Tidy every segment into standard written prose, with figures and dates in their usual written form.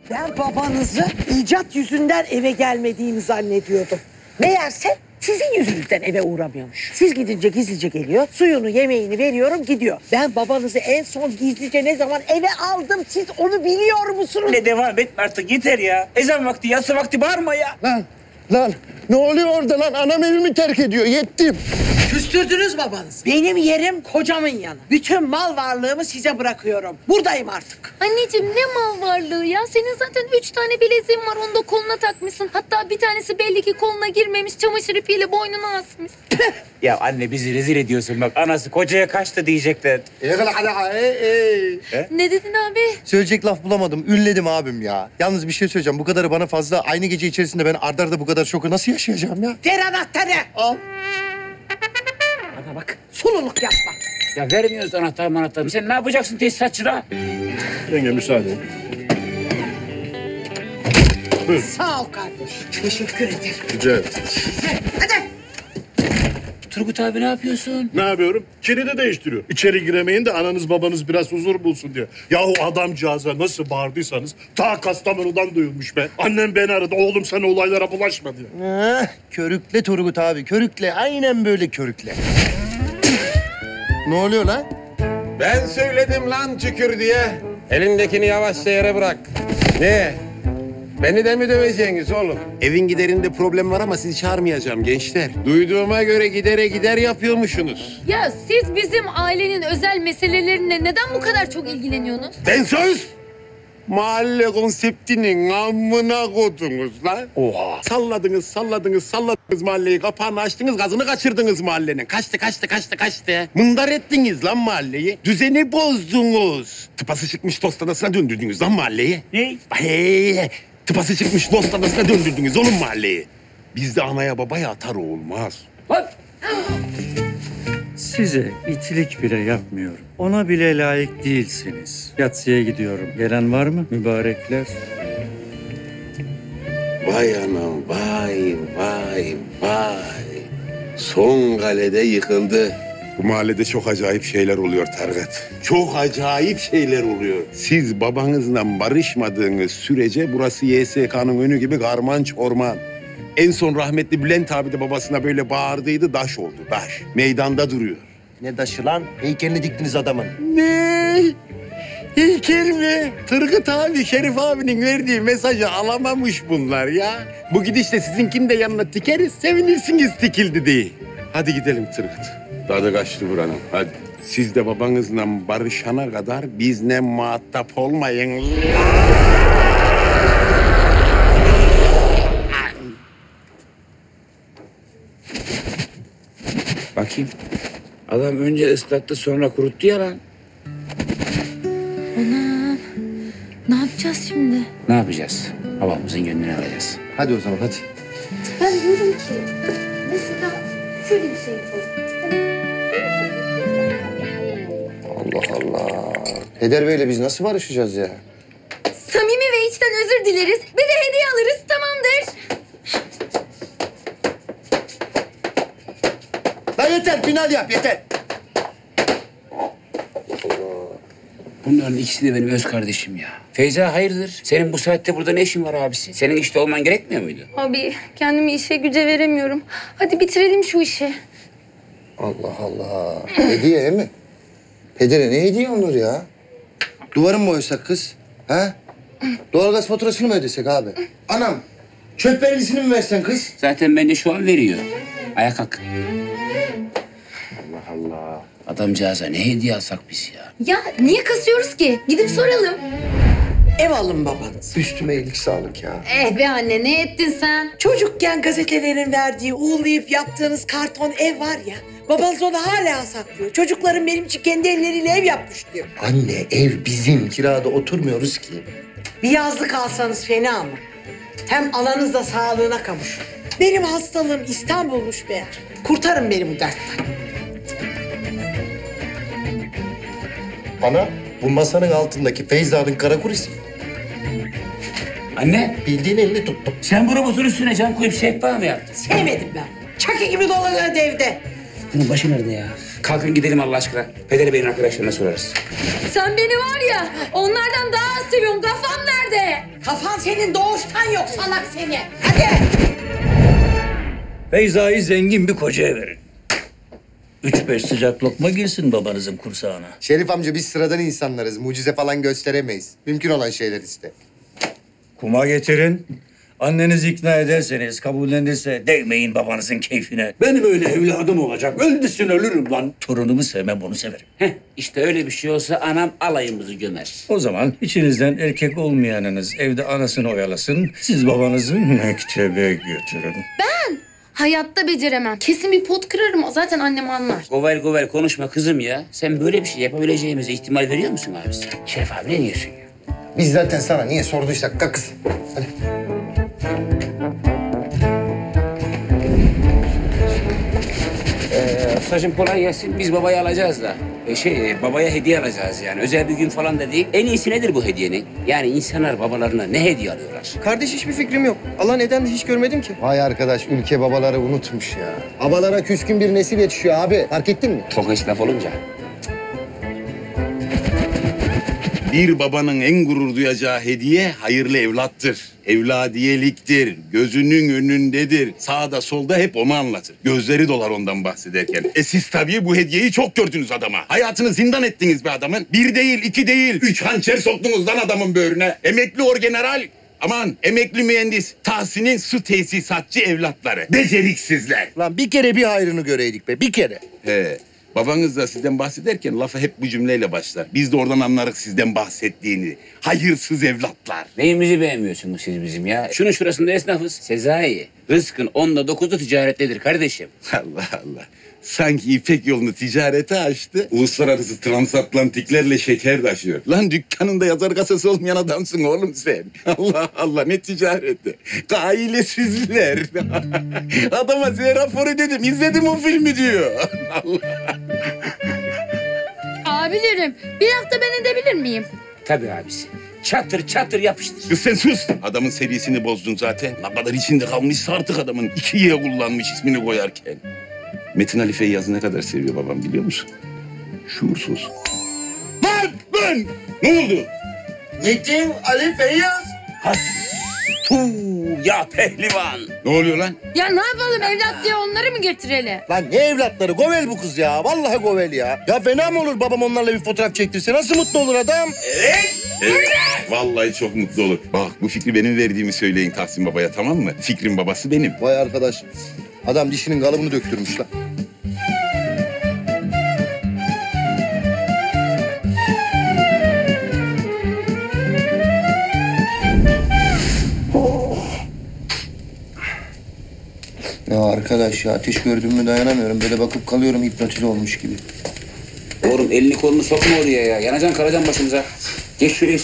Ben babanızı icat yüzünden eve gelmediğini zannediyordum. Meğerse sizin yüzünüzden eve uğramıyormuş. Siz gidince gizlice geliyor, suyunu, yemeğini veriyorum, gidiyor. Ben babanızı en son gizlice ne zaman eve aldım, siz onu biliyor musunuz? Ne devam etme artık, yeter ya. Ezan vakti, yatsı vakti bağırma ya. Lan ne oluyor orada lan? Anam evimi terk ediyor. Yettim. Küstürdünüz babanızı. Benim yerim kocamın yanı. Bütün mal varlığımı size bırakıyorum. Buradayım artık. Anneciğim ne mal varlığı ya? Senin zaten 3 tane bileziğin var, onu da koluna takmışsın. Hatta bir tanesi belli ki koluna girmemiş, çamaşır ipiyle boynuna asmış. Ya anne bizi rezil ediyorsun bak. Anası kocaya kaçtı diyecekler. Ne dedin abi? Söyleyecek laf bulamadım. Ünledim abim ya. Yalnız bir şey söyleyeceğim. Bu kadarı bana fazla. Aynı gece içerisinde ben arda arda bu kadar şoku nasıl yaşayacağım ya? Ver anahtarı. Al. Bana bak. Sululuk yapma. Ya vermiyoruz anahtarı. Sen ne yapacaksın tesisatçıda? Yenge müsaade. Sağ ol kardeş. Teşekkür ederim. Rica ederim. Hadi. Turgut abi ne yapıyorsun? Ne yapıyorum? Kilidi değiştiriyor. İçeri giremeyin de ananız babanız biraz huzur bulsun diye. Yahu adamcağıza nasıl bağırdıysanız ta Kastamonu'dan duyulmuş be. Annem beni aradı. Oğlum sen olaylara bulaşma diye. Körükle Turgut abi. Körükle. Aynen böyle körükle. Ne oluyor lan? Ben söyledim lan tükür diye. Elindekini yavaşça yere bırak. Ne? Beni de mi döveceksiniz oğlum? Evin giderinde problem var ama sizi çağırmayacağım gençler. Duyduğuma göre gidere gider yapıyormuşsunuz. Ya siz bizim ailenin özel meselelerine neden bu kadar çok ilgileniyorsunuz? Ben söz! Mahalle konseptinin amına kodunuz lan. Oha. Salladınız mahalleyi. Kapağını açtınız, gazını kaçırdınız mahallenin. Kaçtı. Mındar ettiniz lan mahalleyi. Düzeni bozdunuz. Tıpası çıkmış dost adasına döndürdünüz lan mahalleyi. Ne? Hey, tıpası çıkmış dost adasına döndürdünüz oğlum mahalleyi. Bizde anaya babaya atar olmaz. Lan. Size itilik bile yapmıyorum. Ona bile layık değilsiniz. Yatsıya gidiyorum. Gelen var mı mübarekler? Vay anam, vay. Son galede yıkıldı. Bu mahallede çok acayip şeyler oluyor Targat. Çok acayip şeyler oluyor. Siz babanızla barışmadığınız sürece burası YSK'nın önü gibi karman çorman. En son rahmetli Bülent abi de babasına böyle bağırdıydı, daş oldu, daş. Meydanda duruyor. Ne daşı lan? Heykelini diktiniz adamın. Ne? Heykel mi? Turgut abi, Şerif abinin verdiği mesajı alamamış bunlar ya. Bu gidişle sizinkini de yanına tikeriz, sevinirsiniz tikildi diye. Hadi gidelim Turgut. Tadı kaçtı buranın, hadi. Siz de babanızla barışana kadar bizle muhatap olmayın. Bakayım. Adam önce ıslattı sonra kuruttu ya lan. Anam. Ne yapacağız şimdi? Ne yapacağız? Babamızın gönlünü alacağız. Hadi o zaman hadi. Ben diyorum ki mesela şöyle bir şey yapalım. Allah Allah. Peder Bey'le biz nasıl barışacağız ya? Samimi ve içten özür dileriz. Bir de hediye alırız, tamamdır. Lan yeter, final yap yeter. Bunların ikisi de benim öz kardeşim ya. Feyza hayırdır? Senin bu saatte burada ne işin var abisi? Senin işte olman gerekmiyor muydu? Abi kendimi işe güce veremiyorum. Hadi bitirelim şu işi. Allah Allah. Hediye mi? Pedere ne hediye olur ya? Duvarı mı boyasak kız? Ha? Doğalgaz faturasını mı ödesek abi? Anam, çöp vergisini mi versen kız? Zaten bence şu an veriyor. Ayağa kalk. Allah Allah. Adamcağıza ne hediye alsak biz ya? Ya niye kasıyoruz ki? Gidip soralım. Ev alın babanız. Üstüme iyilik sağlık ya. Be anne, ne ettin sen? Çocukken gazetelerin verdiği uğurlayıp yaptığınız karton ev var ya. Babanız onu hala saklıyor. Çocuklarım benim için kendi elleriyle ev yapmış diyor. Anne ev bizim. Kirada oturmuyoruz ki. Bir yazlık alsanız fena mı? Hem ananız da sağlığına kavuşur. Benim hastalığım İstanbul'muş meğer. Kurtarın beni bu dertten. Ana, bu masanın altındaki Feyza'nın kara kurisi. Anne, Bildiğin elini tuttum. sen bu robotun üstüne cam koyup sehpa mı yaptın? Sevmedim ben. Çaki gibi dolanıyor evde. Bunun başı nerede ya? Kalkın gidelim Allah aşkına. Peder Bey'in arkadaşlarına sorarız. Sen beni var ya, onlardan daha az seviyorum. Kafam nerede? Kafan senin doğuştan yok salak seni. Hadi. Feyza'yı zengin bir kocaya verin. 3-5 sıcak lokma girsin babanızın kursağına. Şerif amca biz sıradan insanlarız. Mucize falan gösteremeyiz. Mümkün olan şeyler işte. Kuma getirin. Annenizi ikna ederseniz, kabullenirse değmeyin babanızın keyfine. Benim öyle evladım olacak. Öldüsün ölürüm lan. Torunumu sevmem, bunu severim. Heh, işte öyle bir şey olsa anam alayımızı gömer. O zaman içinizden erkek olmayanınız evde anasını oyalasın. Siz babanızı mektebe götürün. Hayatta beceremem. Kesin bir pot kırarım. Zaten annem anlar. Govel govel konuşma kızım ya. Sen böyle bir şey yapabileceğimize ihtimal veriyor musun abisi? Şeref abi ne diyorsun ya? Biz zaten sana niye sorduysak kalk kız. Hadi. Ustacığım kolay gelsin. Biz babayı alacağız da. Babaya hediye alacağız yani. Özel bir gün falan da değil. En iyisi nedir bu hediyenin? Yani insanlar babalarına ne hediye alıyorlar? Kardeş hiçbir fikrim yok. Allah neden de hiç görmedim ki. Vay arkadaş ülke babaları unutmuş ya. Babalara küskün bir nesil yetişiyor abi. Fark ettin mi? Tok esnaf olunca. Bir babanın en gurur duyacağı hediye hayırlı evlattır. Evladiyeliktir, gözünün önündedir. Sağda solda hep onu anlatır. Gözleri dolar ondan bahsederken. Siz tabii bu hediyeyi çok gördünüz adama. Hayatını zindan ettiniz be adamın. 1 değil, 2 değil, 3 hançer soktunuz lan adamın böğrüne. Emekli orgeneral, aman emekli mühendis, Tahsin'in su tesisatçı evlatları. Beceriksizler. Lan bir kere bir hayrını göreydik be bir kere. He. Babanız da sizden bahsederken lafa hep bu cümleyle başlar. Biz de oradan anlarız sizden bahsettiğini. Hayırsız evlatlar. Neyimizi beğenmiyorsunuz siz bizim ya? Şunun şurasında esnafız. Sezai, rızkın 10'da 9'u ticarettedir kardeşim. Allah Allah. Sanki İpek yolunu ticarete açtı. Uluslararası transatlantiklerle şeker taşıyor. Lan dükkanında yazar kasası olmayan adamsın oğlum sen. Allah Allah ne ticareti. Ailesizler. Adama size raporu dedim. İzledim o filmi diyor. Abilerim, bir hafta ben edebilir miyim? Tabii abisi. Çatır çatır yapıştır. Kız sen sus. Adamın serisini bozdun zaten. Ne kadar içinde kalmışsa artık adamın 2'ye kullanmış ismini koyarken. Metin Ali Feyyaz'ı ne kadar seviyor babam biliyor musun? Şuursuz. Lan! Ne oldu? Metin Ali Feyyaz. Ya pehlivan. Ne oluyor lan? Ya ne yapalım evlat diye onları mı getirelim? Lan ne evlatları? Govel bu kız ya. Vallahi govel ya. Ya fena mı olur babam onlarla bir fotoğraf çektirse? Nasıl mutlu olur adam? Evet. Vallahi çok mutlu olur. Bak bu fikri benim verdiğimi söyleyin Tahsin Baba'ya tamam mı? Fikrin babası benim. Vay arkadaş. Adam dişinin kalıbını döktürmüş lan. Ya arkadaş ya ateş gördüğümü dayanamıyorum. Böyle bakıp kalıyorum hipnotize olmuş gibi. Oğlum elini kolunu sokma oraya ya. Yanacaksın karacan başımıza. Geç şuraya.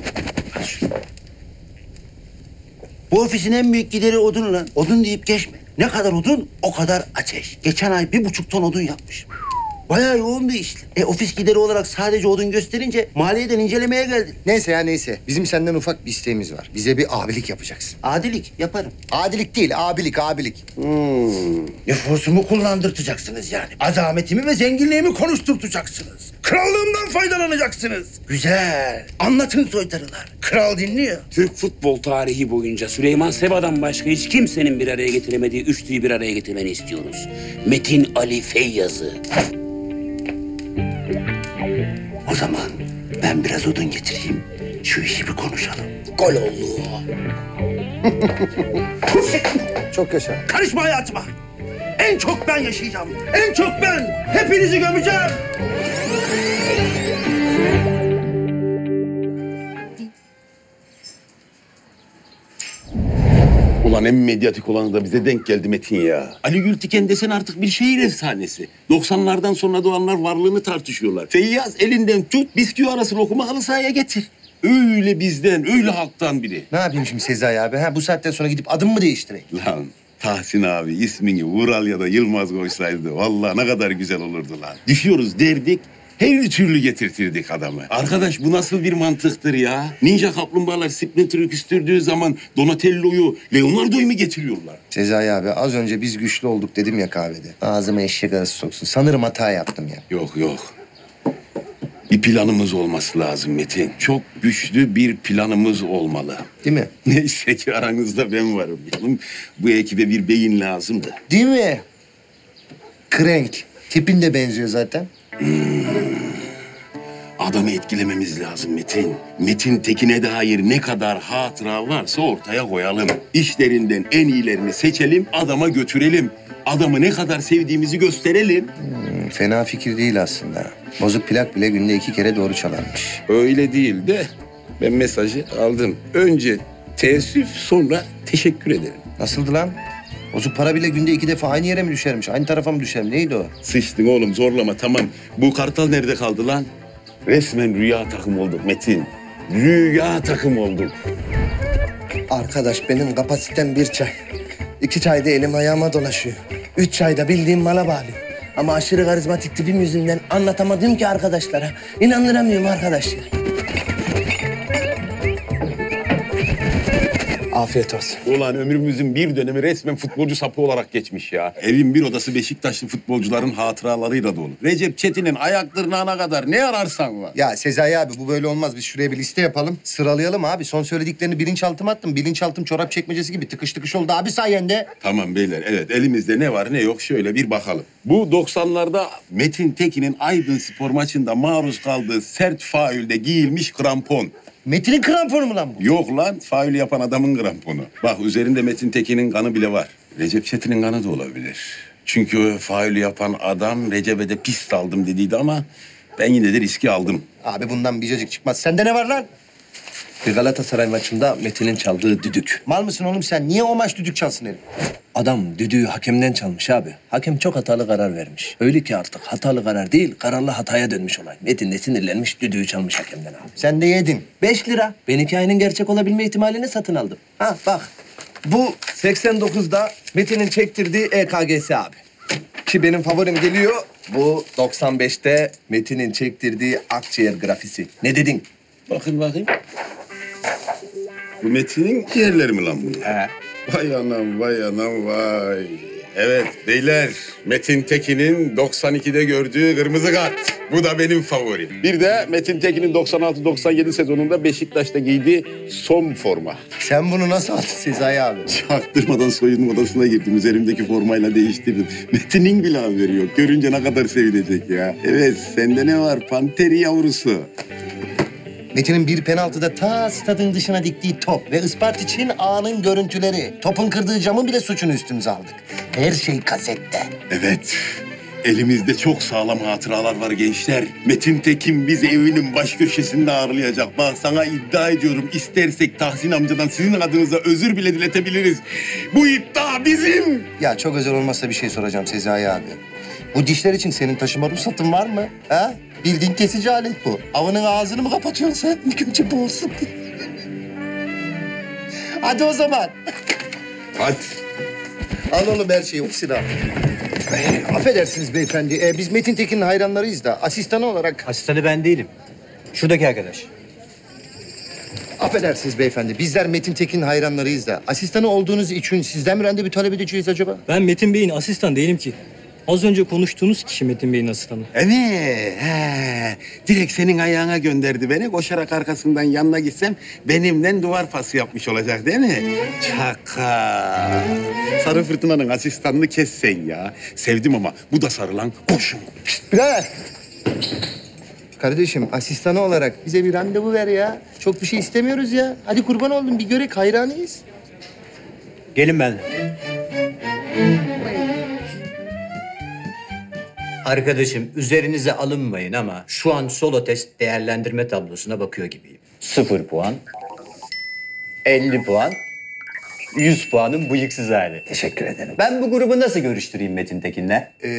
Bu ofisin en büyük gideri odun lan. Odun deyip geçme. Ne kadar odun o kadar ateş. Geçen ay 1,5 ton odun yapmış. Bayağı yoğun bir işti. Ofis gideri olarak sadece odun gösterince maliyeden incelemeye geldi. Neyse ya neyse. Bizim senden ufak bir isteğimiz var. Bize bir abilik yapacaksın. Adilik yaparım. Adilik değil, abilik. Nüfusumu kullandırtacaksınız yani. Azametimi ve zenginliğimi konuşturtacaksınız. Krallığımdan faydalanacaksınız. Güzel. Anlatın soytarılar. Kral dinliyor. Türk futbol tarihi boyunca Süleyman Seba'dan başka hiç kimsenin bir araya getiremediği üçlüyü bir araya getirmeni istiyoruz. Metin Ali Feyyaz'ı. O zaman ben biraz odun getireyim. Şu işi bir konuşalım. Gol oldu. Çok yaşa. Karışma hayatıma. En çok ben yaşayacağım. En çok ben. Hepinizi gömeceğim. Ulan en medyatik olanı da bize denk geldi Metin ya. Ali Gültiken desen artık bir şehir efsanesi. 90'lardan sonra doğanlar varlığını tartışıyorlar. Feyyaz elinden tut, bisküvi arası lokumu halı sahaya getir. Öyle bizden, öyle halktan biri. Ne yapayım şimdi Sezai abi? Ha, bu saatten sonra gidip adım mı değiştireyim? Lan Tahsin abi ismini Vural ya da Yılmaz koysaydı vallahi ne kadar güzel olurdu lan. Düşüyoruz derdik, her türlü getirtirdik adamı. Arkadaş bu nasıl bir mantıktır ya? Ninja kaplumbağalar Splinter'ı küstürdüğü zaman Donatello'yu, Leonardo'yu mu getiriyorlar? Sezai abi az önce biz güçlü olduk dedim ya kahvede. Ağzıma eşek arası soksun. Sanırım hata yaptım ya. Yok yok. Bir planımız olması lazım Metin. Çok güçlü bir planımız olmalı. Değil mi? Neyse ki aranızda ben varım. Oğlum, bu ekibe bir beyin lazımdı. Değil mi? Krenk. Tipin de benziyor zaten. Adamı etkilememiz lazım Metin. Metin Tekin'e dair ne kadar hatıra varsa ortaya koyalım. İşlerinden en iyilerini seçelim, adama götürelim. Adamı ne kadar sevdiğimizi gösterelim. Fena fikir değil aslında. Bozuk plak bile günde 2 kere doğru çalarmış. Öyle değil de ben mesajı aldım. Önce teessüf, sonra teşekkür ederim. Nasıldı lan? Bozuk para bile günde 2 defa aynı yere mi düşermiş? Aynı tarafa mı düşer? Neydi o? Sıçtın oğlum, zorlama, tamam. Bu kartal nerede kaldı lan? Resmen rüya takım olduk Metin. Rüya takım olduk. Arkadaş benim kapasitem 1 çay. 2 çayda elim ayağıma dolaşıyor. 3 çayda bildiğim mala bağlıyor. Ama aşırı karizmatik tipim yüzünden anlatamadım ki arkadaşlara. İnandıramıyorum arkadaş ya. Afiyet olsun. Ulan ömrümüzün bir dönemi resmen futbolcu sapı olarak geçmiş ya. Evin bir odası Beşiktaşlı futbolcuların hatıralarıyla dolu. Recep Çetin'in ayak tırnağına kadar ne ararsan var. Ya Sezai abi bu böyle olmaz. Biz şuraya bir liste yapalım. Sıralayalım abi. Son söylediklerini bilinçaltıma attım. Bilinçaltım çorap çekmecesi gibi tıkış tıkış oldu abi sayende. Tamam beyler, evet, elimizde ne var ne yok şöyle bir bakalım. Bu 90'larda Metin Tekin'in Aydınspor maçında maruz kaldığı sert faulde giyilmiş krampon. Metin'in kramponu mu lan bu? Yok lan, faul yapan adamın kramponu. Bak üzerinde Metin Tekin'in kanı bile var. Recep Çetin'in kanı da olabilir. Çünkü faul yapan adam Recep'e de pist aldım dediydi ama ben yine de riski aldım. Abi bundan bir cacık çıkmaz. Sende ne var lan? Bir Galatasaray maçında Metin'in çaldığı düdük. Mal mısın oğlum sen? Niye o maç düdük çalsın herif? Adam düdüğü hakemden çalmış abi. Hakem çok hatalı karar vermiş. Öyle ki artık hatalı karar değil, kararlı hataya dönmüş olay. Metin de sinirlenmiş, düdüğü çalmış hakemden abi. Sen de yedin. 5 lira. Ben hikayenin gerçek olabilme ihtimalini satın aldım. Ha bak. Bu 89'da Metin'in çektirdiği EKG'si abi. Ki benim favorim geliyor. Bu 95'te Metin'in çektirdiği akciğer grafisi. Ne dedin? Bakayım. Bu Metin'in ciğerleri mi lan bunlar? He. Vay anam, vay anam, vay. Evet beyler, Metin Tekin'in 92'de gördüğü kırmızı kart. Bu da benim favorim. Bir de Metin Tekin'in 96-97 sezonunda Beşiktaş'ta giydiği son forma. Sen bunu nasıl aldın Sezai abi? Çaktırmadan soyunma odasına girdim. Üzerimdeki formayla değiştirdim. Metin'in bile haberi yok. Görünce ne kadar sevinecek ya. Evet, sende ne var? Panteri yavrusu. Metin'in bir penaltıda ta stadın dışına diktiği top ve Isparta için anın görüntüleri. Topun kırdığı camı bile suçunu üstümüze aldık. Her şey kasette. Evet. Elimizde çok sağlam hatıralar var gençler. Metin Tekin bizi evinin baş köşesinde ağırlayacak. Bak sana iddia ediyorum. İstersek Tahsin amcadan sizin adınıza özür bile diletebiliriz. Bu iddia bizim. Ya çok özel olmazsa bir şey soracağım Sezai abi. Bu dişler için senin taşıma ruhsatın var mı? Ha? Bildiğin kesici alet bu. Avının ağzını mı kapatıyorsun sen? İlk önce bu olsun. Hadi o zaman. Hadi. Al oğlum her şeyi. Oksida. Affedersiniz beyefendi. Biz Metin Tekin'in hayranlarıyız da asistanı olarak... Asistanı ben değilim. Şuradaki arkadaş. Affedersiniz beyefendi. Bizler Metin Tekin'in hayranlarıyız da asistanı olduğunuz için sizden mi randevu talep edeceğiz acaba? Ben Metin Bey'in asistan değilim ki. Az önce konuştuğunuz kişi Metin Bey'in asistanı. Evet. He. Direkt senin ayağına gönderdi beni. Koşarak arkasından yanına gitsem benimle duvar pası yapmış olacak değil mi? Çaka. Sarı Fırtına'nın asistanını kes sen ya. Sevdim ama bu da sarı lan. Koşun. Birader. Kardeşim asistanı olarak bize bir randevu ver ya. Çok bir şey istemiyoruz ya. Hadi kurban oldum bir görek hayranıyız. Gelin benimle. Arkadaşım üzerinize alınmayın ama şu an solo test değerlendirme tablosuna bakıyor gibiyim. 0 puan, 50 puan, 100 puanın bıyıksız hali. Teşekkür ederim. Ben bu grubu nasıl görüştüreyim Metin Tekin'le?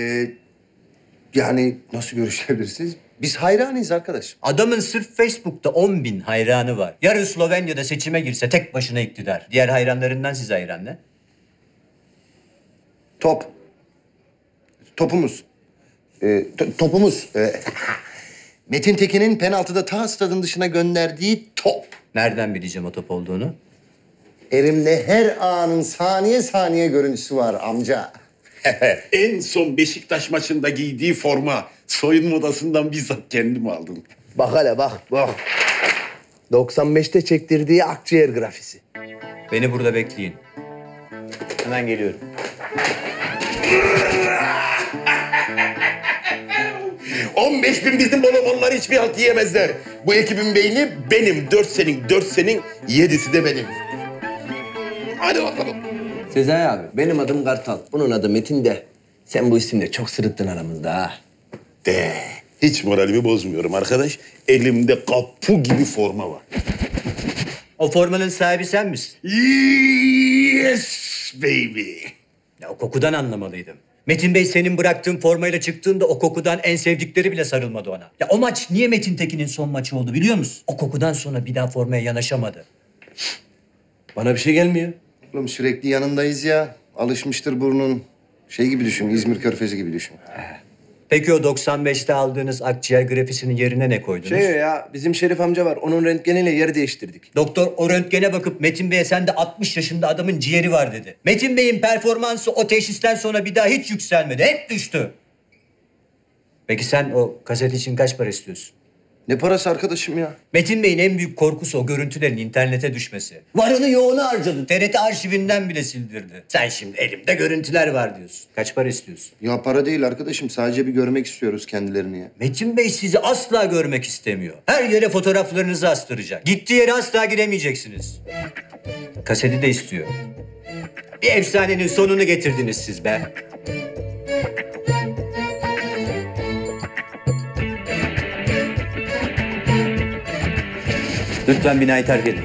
Yani nasıl görüşebilirsiniz? Biz hayranıyız arkadaş. Adamın sırf Facebook'ta 10.000 hayranı var. Yarın Slovenya'da seçime girse tek başına iktidar. Diğer hayranlarından size hayran ne? Top. Topumuz. Topumuz. Metin Tekin'in penaltıda ta stadın dışına gönderdiği top. Nereden bileceğim o top olduğunu? Elimde her anın saniye saniye görüntüsü var amca. En son Beşiktaş maçında giydiği forma. Soyunma odasından bizzat kendim aldım. Bak hele bak. 95'te çektirdiği akciğer grafisi. Beni burada bekleyin. Hemen geliyorum. ...15.000 bizim bolomonlar hiçbir halt yiyemezler. Bu ekibin beyni benim. 4 senin, 4 senin, 7'si de benim. Hadi bakalım. Sezai abi, benim adım Kartal. Bunun adı Metin de. Sen bu isimle çok sırıttın aramızda ha. De. Hiç moralimi bozmuyorum arkadaş. Elimde kapı gibi forma var. O formanın sahibi sen misin? Yes baby. Ya o kokudan anlamalıydım. Metin Bey senin bıraktığın formayla çıktığında o kokudan en sevdikleri bile sarılmadı ona. Ya o maç niye Metin Tekin'in son maçı oldu biliyor musun? O kokudan sonra bir daha formaya yanaşamadı. Bana bir şey gelmiyor. Oğlum sürekli yanındayız ya. Alışmıştır burnun. Şey gibi düşün, İzmir Körfezi gibi düşün. Peki o 95'te aldığınız akciğer grafisinin yerine ne koydunuz? Ya, bizim Şerif amca var. Onun röntgeniyle yer değiştirdik. Doktor o röntgene bakıp Metin Bey'e sende 60 yaşında adamın ciğeri var dedi. Metin Bey'in performansı o teşhisten sonra bir daha hiç yükselmedi. Hep düştü. Peki sen o kaset için kaç para istiyorsun? Ne parası arkadaşım ya? Metin Bey'in en büyük korkusu o görüntülerin internete düşmesi. Varını yoğunu harcadı. TRT arşivinden bile sildirdi. Sen şimdi elimde görüntüler var diyorsun. Kaç para istiyorsun? Ya para değil arkadaşım. Sadece bir görmek istiyoruz kendilerini ya. Metin Bey sizi asla görmek istemiyor. Her yere fotoğraflarınızı astıracak. Gittiği yere asla giremeyeceksiniz. Kaseti de istiyor. Bir efsanenin sonunu getirdiniz siz be. Lütfen binayı terk edin.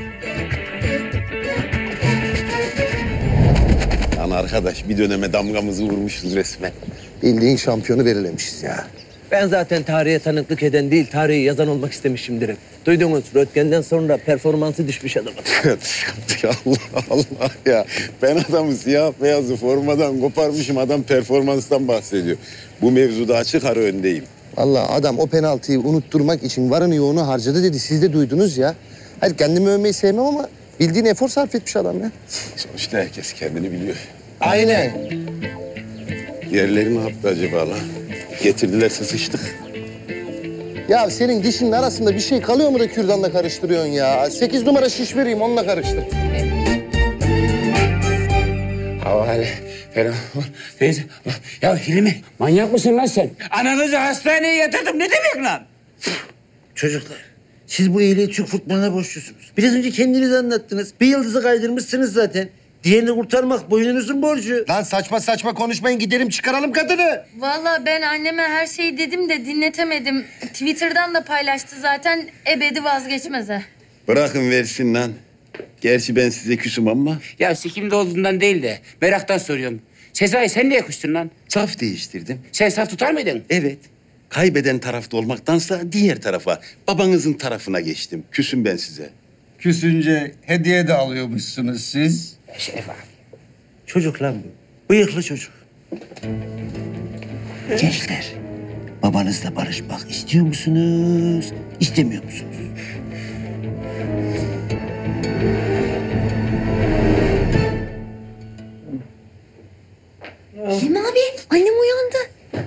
Lan arkadaş bir döneme damgamızı vurmuşuz resmen. Bildiğin şampiyonu belirlemişiz ya. Ben zaten tarihe tanıklık eden değil, tarihi yazan olmak istemişimdir hep. Duydunuz, röntgenden sonra performansı düşmüş adamın. Allah Allah ya. Ben adamı siyah beyazı formadan koparmışım. Adam performanstan bahsediyor. Bu mevzuda açık ara öndeyim. Vallahi adam o penaltıyı unutturmak için varını yoğunu harcadı dedi. Siz de duydunuz ya. Hayır kendimi övmeyi sevmem ama bildiğin efor sarf etmiş adam ya. Sonuçta herkes kendini biliyor. Aynen. Yerleri ne yaptı acaba lan? Getirdilerse sıçtık. Ya senin dişinin arasında bir şey kalıyor mu da kürdanla karıştırıyorsun ya? 8 numara şiş vereyim onunla karıştır. Havale falan. Teyze. Ya Hilmi manyak mısın lan sen? Ananızı hastaneye yatırdım ne demek lan? Çocuklar, siz bu iyiliği Türk futboluna borçlusunuz. Biraz önce kendiniz anlattınız. Bir yıldızı kaydırmışsınız zaten. Diğerini kurtarmak boynunuzun borcu. Lan saçma saçma konuşmayın gidelim çıkaralım kadını. Vallahi ben anneme her şeyi dedim de dinletemedim. Twitter'dan da paylaştı zaten ebedi vazgeçmeze. Bırakın versin lan. Gerçi ben size küsüm ama. Ya sikimde olduğundan değil de meraktan soruyorum. Sezai sen niye küstün lan? Saf değiştirdim. Sen saf tutar mıydın? Evet. Kaybeden tarafta olmaktansa diğer tarafa, babanızın tarafına geçtim. Küsüm ben size. Küsünce hediye de alıyormuşsunuz siz. Şeref abi. Çocuk lan bu. Bıyıklı çocuk. Gençler, babanızla barışmak istiyor musunuz, istemiyor musunuz? Hilmi abi annem uyandı.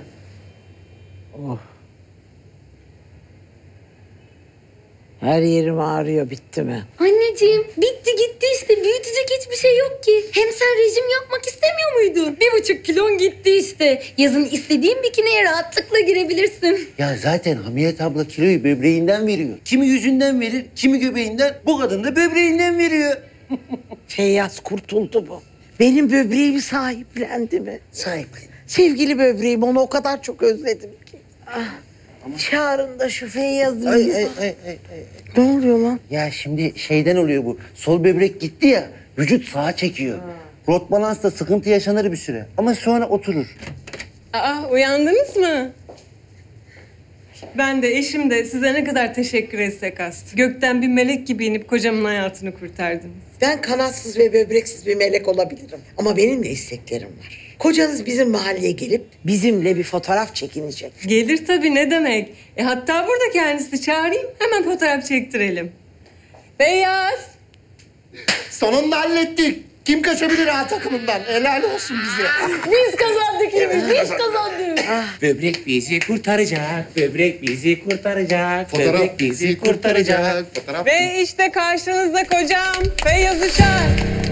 Her yerim ağrıyor, bitti mi? Anneciğim bitti gitti işte büyütecek hiçbir şey yok ki. Hem sen rejim yapmak istemiyor muydun? 1,5 kilon gitti işte. Yazın istediğin bikiniye rahatlıkla girebilirsin. Ya zaten Hamiyet abla kiloyu böbreğinden veriyor. Kimi yüzünden verir, kimi göbeğinden. Bu kadın da böbreğinden veriyor. Feyyaz kurtuldu bu. Benim böbreğimi sahiplendi mi? Sahiplen. Sevgili böbreğim, onu o kadar çok özledim ki. Ah, çağırın da şu Feyyaz'ı. Ay. Ne oluyor lan? Ya şimdi şeyden oluyor bu. Sol böbrek gitti ya, vücut sağa çekiyor. Rot balansta sıkıntı yaşanır bir süre. Ama sonra oturur. Aa, uyandınız mı? Ben de eşim de size ne kadar teşekkür etsek az. Gökten bir melek gibi inip kocamın hayatını kurtardınız. Ben kanatsız ve böbreksiz bir melek olabilirim. Ama benim de isteklerim var. Kocanız bizim mahalleye gelip bizimle bir fotoğraf çekinecek. Gelir tabii ne demek. Hatta burada kendisi çağırayım hemen fotoğraf çektirelim. Beyaz. Sonunda hallettik. Kim kaçabilir A takımından? Helal olsun bize. Biz kazandık Hilmi, biz kazandık. Böbrek bizi kurtaracak, böbrek bizi kurtaracak, Fotoğraf böbrek bizi kurtaracak. Fotoğraf. Ve işte karşınızda kocam Feyyaz Uçar.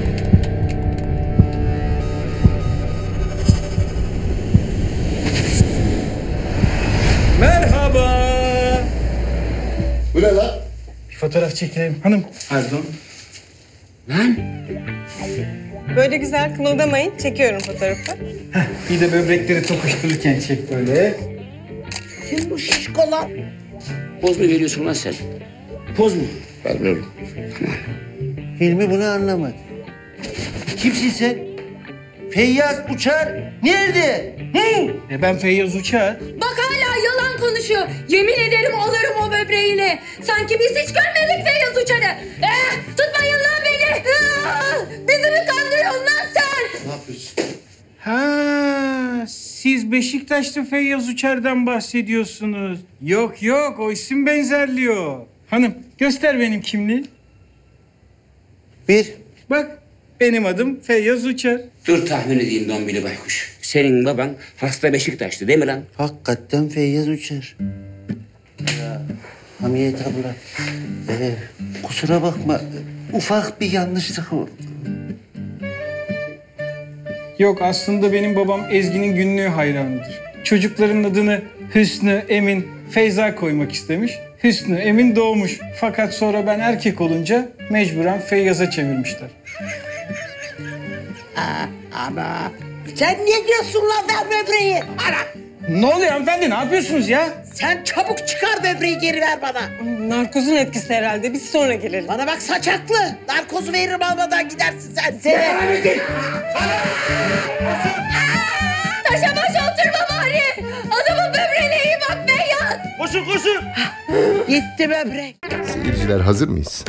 Merhaba. Bu ne lan? Bir fotoğraf çekelim hanım. Pardon. Lan Böyle güzel kımıldamayın. Çekiyorum fotoğrafı. Bir de böbrekleri tokuştururken çek böyle. Kim bu şişko lan? poz mu veriyorsun lan sen? Poz mu? Vermiyorum. Hilmi bunu anlamadı. Kimsin sen? Feyyaz Uçar nerede? Hı? Ben Feyyaz Uçar. Bak hala yalan konuşuyor. Yemin ederim alırım o böbreğini. Sanki biz hiç görmedik Feyyaz Uçar'ı. Tutmayın lan beni. Bizi mi kandırıyorsun lan sen? Ne yapıyorsun? Ha, siz Beşiktaşlı Feyyaz Uçar'dan bahsediyorsunuz. Yok yok, o isim benzerliyor. Hanım, göster benim kimliği. Bir. Bak, benim adım Feyyaz Uçar. Dur tahmin edeyim Dombili Baykuş. Senin baban hasta Beşiktaşlı değil mi lan? Hakikaten Feyyaz Uçar. Ya Hamiyet abla. Kusura bakma. Ufak bir yanlışlık oldu. Yok, aslında benim babam Ezgi'nin günlüğü hayranıdır. Çocukların adını Hüsnü, Emin, Feyza koymak istemiş. Hüsnü, Emin doğmuş. Fakat sonra ben erkek olunca mecburen Feyyaz'a çevirmişler. Ana. Sen niye diyorsun lan ver böbreği? Ana. Ne oluyor hanımefendi, ne yapıyorsunuz ya? Sen çabuk çıkar böbreği geri ver bana. Narkozun etkisi herhalde. Biz sonra gelelim. Bana bak saçaklı. Narkozu veririm almadan gidersin sen. Seni. Taşa baş oturma bari. Adamın böbreğine iyi bak Feyyaz. Koşun koşun. Gitti böbrek. Seyirciler hazır mıyız?